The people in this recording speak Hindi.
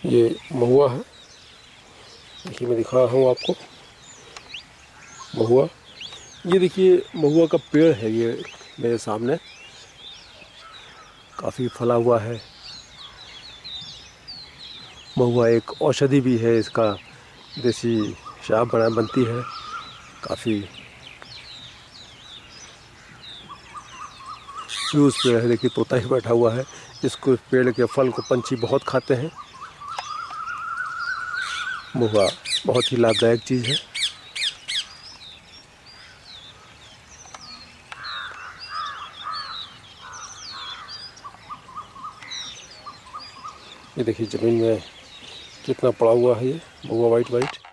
ये महुआ है, देखिए मैं दिखा रहा हूँ आपको महुआ। ये देखिए महुआ का पेड़ है, ये मेरे सामने काफ़ी फला हुआ है। महुआ एक औषधि भी है, इसका देसी शराब बनती है काफ़ी। यूज पेड़ है, देखिए तोता ही बैठा हुआ है। इसको पेड़ के फल को पंछी बहुत खाते हैं। महुआ बहुत ही लाभदायक चीज़ है। ये देखिए ज़मीन में कितना पड़ा हुआ है ये महुआ वाइट वाइट।